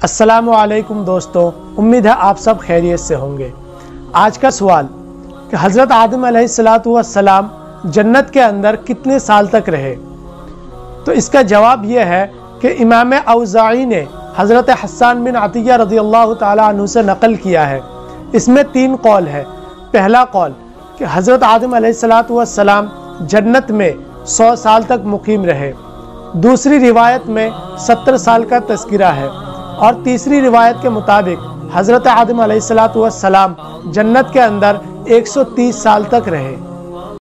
अस्सलामुअलैकुम दोस्तों, उम्मीद है आप सब खैरियत से होंगे। आज का सवाल कि हज़रत आदम अलैहिस्सलाम जन्नत के अंदर कितने साल तक रहे, तो इसका जवाब यह है कि इमाम औज़ाई ने हज़रत हस्सान बिन अतिया रज़ियल्लाहु ताला अन्हु से नकल किया है। इसमें 3 कौल है। पहला कौल कि हज़रत आदम अलैहिस्सलाम जन्नत में 100 साल तक मुकीम रहे। दूसरी रिवायत में 70 साल का तज़किरा है और तीसरी रिवायत के मुताबिक हज़रत आदम अलैहिस्सलाम जन्नत के अंदर 130 साल तक रहे।